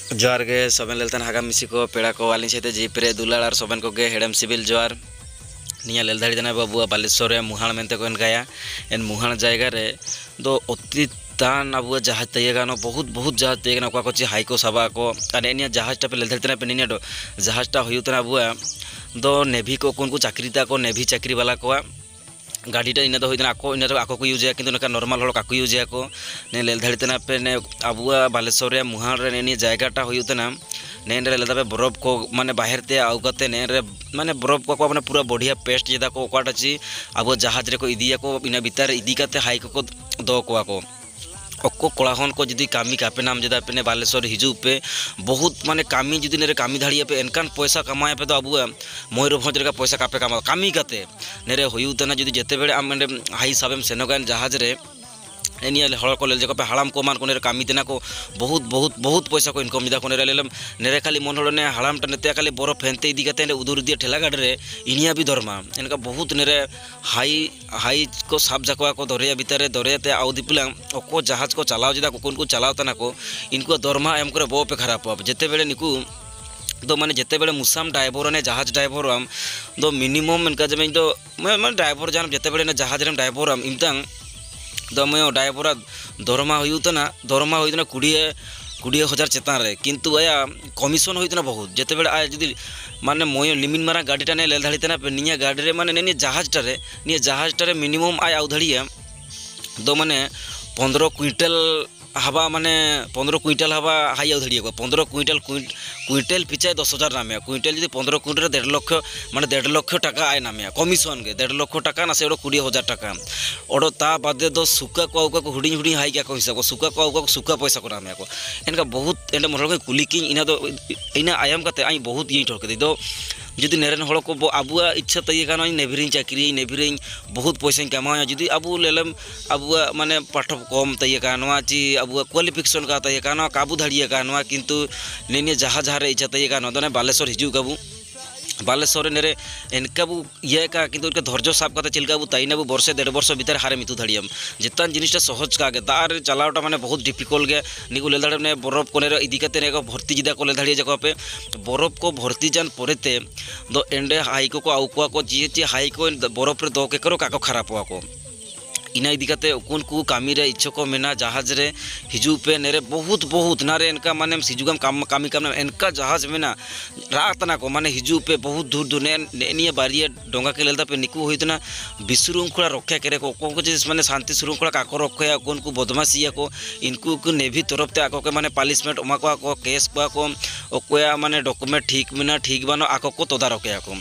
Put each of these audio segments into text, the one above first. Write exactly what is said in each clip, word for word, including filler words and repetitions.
जोहार गे सोबेन लेलतन हागा मिसी को पेड़ा को वाली छेते जीपरे दुलाल और सोबेन को गे हेडम सिविल जोहार निया लेल दाड़ी देना बाबुआ बालेश्वर रे मुहाण मेनते को एनकाया एन मुहाण जायगा रे दो अति तान अबुआ जहाज तयगानो बहुत बहुत जहाज तयगानो को कोची हाइको सभा को अने निया जहाज टा पे लेल दाड़ी देना पे निया दो जहाज टा होयुतना अबुआ दो नेभी को कोन को चाकरीता को नेभी चाकरी वाला को गाड़ीटा इन होना आको इन आको को यूज कि नर्माल हड़ काको यूज को ने लेल धाड़ीतना पे ने अबुआ बालेश्वर रे मुहाण रे ने जगहटा होना नेन रे लेदा बरफ को माने बाहर ते आउ कते नेन रे माने बरफ को माने पूरा बढ़िया पेस्ट जेदा को ओकाटा ची अब जहाज रे को इदिया को इन भीतर इदी कते हाई को दो को को अक्को कोड़ाहन को जुदी कामी कापे नाम जेदा पे बालेश्वर हिजू पे बहुत माने कामी जुदी नेरे कामी धाड़िया पे एनकान पैसा कमाया पे तो अबुआ मयूरभंज रे पैसा कापे कमा कामी कते नेरे होयुतना जुदी जेते बेले आम हाई साबेम सेनोगान जहाज रे एनिया हड़ को लेल जको हाड़ाम को मान को नेरे कामी देना को बहुत बहुत बहुत पैसा को इनकम दिदा को नेरे लेलम नेरे खाली मन हड़ ने हाड़ाम टा नेते खाली बरफ फेंते इदी कते उदुर दिया ठेला गाड़ी रे इनिया भी धर्मा इनका बहुत नेरे हाई हाई को साब जाकवा को दरिया भीतर दरियाते आउदी पुला अको जहाज को चलाओ जेदा को कोन को चलाओ तना को इनको दरमा एम करे बो पे खराब अब जेते बेले निकू दो माने जेते बेले मुसाम ड्राइवर ने जहाज ड्राइवर आम दो मिनिमम इनका जमे दो मैं ड्राइवर जान जेते बेले ने जहाज रे ड्राइवर आम इमतांग दमे ड्राइवर दरमा होना दरमा होना कोड़े कोड़े हजार चेतान रे किंतु आया कमिशन होना बहुत जिते बड़े आया जुदी माने मय लिमिन मारा गाड़ीटा ने लेल धाड़ीतना निया गाड़ी रे माने ने जहाजटा रे निया जहाजटा रे मिनिमम आय आउ धाड़िया दो माने पंद्रह क्विंटल हवा माने पंद्रह क्विंटल हवा हाई आउ धाड़िया पंद्रह क्विंटल क्विंटल पिछाए दस हजार नामे क्विंटल जी पंद्रह क्विंटल डेढ़ लक्ष माने डेढ़ लक्ष टाका आय नामे कमिशन के डेढ़ लक्ष टाका ना से कोड़े हजार टाका ओडो ता बादे दो सुका को आउका को हुडी हुडी हाई क्या को हिसाब को सुका को आउका को सुका पैसा को नामे को इनका बहुत एंड मोर कुली की इना दो इना आयाम कते आई बहुत ये ठोक दे दो जुदी नेरेन हड़ को अबुआ इच्छा तय गानो नेभिरी चाकरी नेभिरी बहुत पैसा कमाया जुदी अबु लेलम अबुआ माने पाठ कम तय गानो ची अबुआ क्वालिफिकेशन का तय गानो काबू धाड़िया गानो किंतु नेने जहाज हारे इच्छा तय गानो दने बालेश्वर हिजू काबू बालेश्वर नेरे एनकाबू ये का किंतु उनके धैर्य साब करते चिलकाबू ताइनाबू वर्षे डेढ़ वर्ष भीतर हारे मितु धाड़ियाम जितान जिनिसटा सहज का दार चलावटा माने बहुत डिफिकल्ट गे निकू लेल दाड़े बरफ को नेरे इदी कते ने भर्ती जिदा को लेल धाड़िया जको पे बरफ को भर्ती जान परेते दो एंडे हाइको को आउकुआ को जी जी हाइको बरफ रे दो के करो काको खराब हुआ को इना इदी कते उन को कामी रे इच्छा को मेना जहाज रे हिजू पे नेरे बहुत बहुत नारे इनका माने सिजुगम काम कामी काम इनका जहाज मेना रातना को माने हिजू पे बहुत दूर दूर ने निया बारिया डोंगा के लेलदा पे निकू होइतना विश्रृंखला रक्षा करे को को जिस माने शांति श्रृंखला काको रक्षा कोन को बदमाशिया को इनको को नेवी तरफ ते आको के माने पालिशमेंट ओमा को को केस को को ओकोया माने डॉक्यूमेंट ठीक मेना ठीक बानो आको को तदारक को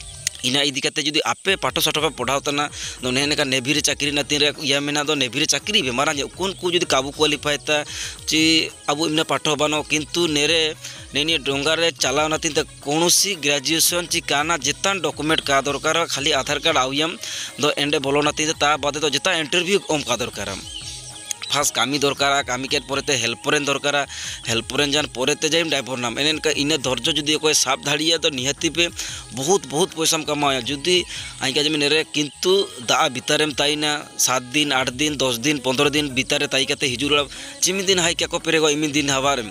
इना इदी कते जुदी आपे पाठो साठो पे पढ़ावतना दो नेने का नेभी रे चाकरी ना तीन रे या मेना दो नेभी रे चाकरी बे मारा कोन को जुदी काबू क्वालिफाई ता ची अब इमना पाठो बानो किंतु नेरे नेनी डोंगा रे चलाव ना तीन कोनोसी ग्रेजुएशन ची काना जितान डॉक्यूमेंट का दरकार खाली आधार कार्ड आउयम दो एंडे बोलो ना तीन ता बादे तो जिता इंटरव्यू ओम का दरकार फास्ट कामी दरकार कामी के परेते हेल्परेन दरकार हेल्परेन जान परेते जाइम ड्राइवर नाम एने इन धैर्य जुदी कोई साप धाड़िया तो निहती पे बहुत बहुत पैसा कमाया जुदी आइका जमी नेरे किंतु दा भीतरेम ताइना सात दिन आठ दिन दस दिन पंद्रह दिन भीतर ताई कते हिजुर चिमी दिन हाई क्या को पेरेगो इमी दिन हवार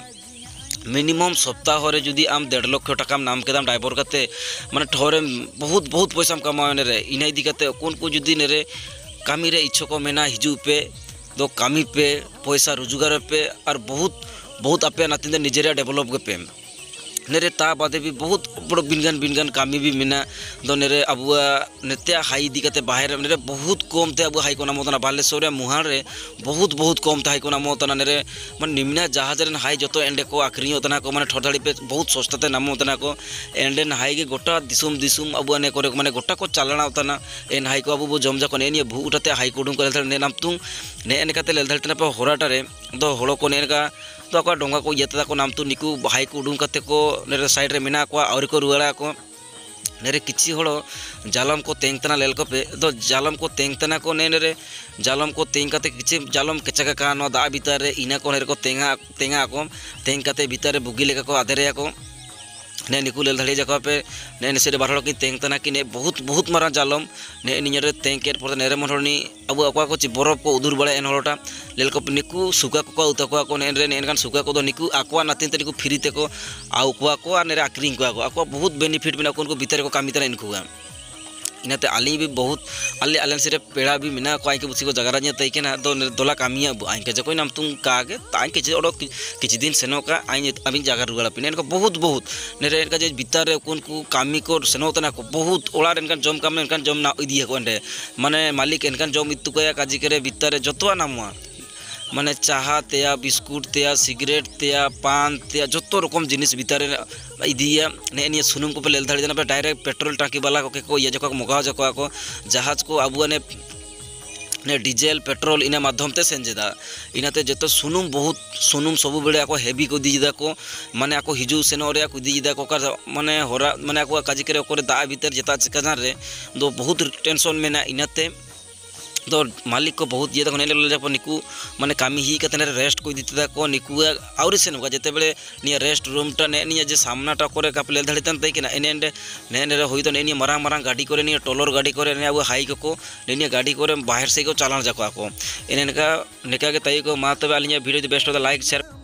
मिनिमम सप्ताह रे जुदी आम डेढ़ लक्ष टाका नाम केदाम ड्राइवर करते माने ठोरे बहुत बहुत पैसा कमाया ने रे इना इदी कते कोन को जुदी नेरे कामी रे इच्छा को मेना हिजू पे दो कामी पे पैसा रोजगार पे और बहुत बहुत आपे नातिंदे निजेरिया डेवलप पे नेरे ता बादे भी बहुत बड़ो बिनगान बिनगान कामी भी मिना दो नेरे अबुआ नेते हाई दी कते बाहर नेरे बहुत कम थे अबुआ हाई को नाम बालेश्वर मुहाण रे बहुत बहुत कम थे हाई को नाम नेरे मन निम्ना जहाज रे हाई जो एंडे को आखरी होता को माने ठड़धाड़ी पे बहुत सस्ता नाम होता को एंडे हाई के गोटा दिसुम दिसुम अबुआ ने करे माने गोटा को चालना होता एन हाई को अबु जमजा को ने भू उठाते हाई को उडूम कर ने नाम तुम ने एने कते लेल धलते पे होराटारे दो हड़ो को नेका तो अको डोंगा को येता को नाम तो निकू हाई को उडूम करते को नेरे साइड रे मेना को और को रुआड़ा को नेरे किछि हड़ो जालम को तेंगतना लेल को पे दो जालम को तेंगतना को ने नेरे जालम को तेंग करते किछि जालम केचका का नो दा भीतर रे इना को नेरे को तेंगा तेंगा को तेंग करते भीतर रे बुगी लेका को आधेरे को ने निकू लेल धड़ी जाको पे ने नेसे बार हड़ की तेंग तना कि ने बहुत बहुत मारा जालम ने निरे तेंग केर पर नेरे मनहरनी अब अकवा को बरफ को उदुर बड़ा एन हड़टा लेल को निकू सुका को उतकवा को ने ने एनकान सुका को निकू अकवा नातिन निकू फ्री ते को आउकवा को और नेरे आक्रिंग को अकवा बहुत बेनिफिट मेना को उनको भीतर को कामी तना इनको इनाते आली भी बहुत आले आलन से पेड़ा भी मिना को आइके बुसी को जगह राज तई के ना दो दोला कामिया आइके जको नाम तुम कागे ताई के ओडो किछि दिन सेनो का आइ अबिन जगह रुगला पिने को बहुत बहुत नेरे इनका जे भीतर रे कोन को कामी को सेनो तना को बहुत ओड़ा इनकान जम काम इनकान जम ना इदी को एंडे माने मालिक इनकान जम इतु को काजी करे भीतर रे जतवा नामवा माने चाहा तेया बिस्कुट तेया सिगरेट तेया पान तेया जो रकम जिनिस भीतर इदिया ने निया सुनुम को पे लेल धड़ी पे डायरेक्ट पेट्रोल टाकी वाला को को ये जको मगाव जको को जहाज को आबुआ ने ने डीजेल पेट्रोल इना माध्यम ते सेंजेदा इनाते जतो सुनुम बहुत सुनुम सब बेले को हेवी को दीदा को माने ako हिजु सेनो रे को दीदा को कर माने होरा माने ako काजी करे को दा भीतर जेता चिका रे दो बहुत टेंशन में ना इनाते तो मालिक को बहुत ये देखो निकू माने कामी ही कते रेस्ट को दीते को निकू आउरी से नका जेते बेले निया रेस्ट रूम टा ने निया जे सामना टा करे कापले धड़ी तन तई केना एने ने ने होई तो ने मारांग मारांग गाड़ी करे निया टोलर गाड़ी करे ने अब हाई को ने गाड़ी करे बाहर से को चालान जाको आको एने का निका के तई को मा तबे आलिया वीडियो बेस्ट हो लाइक शेयर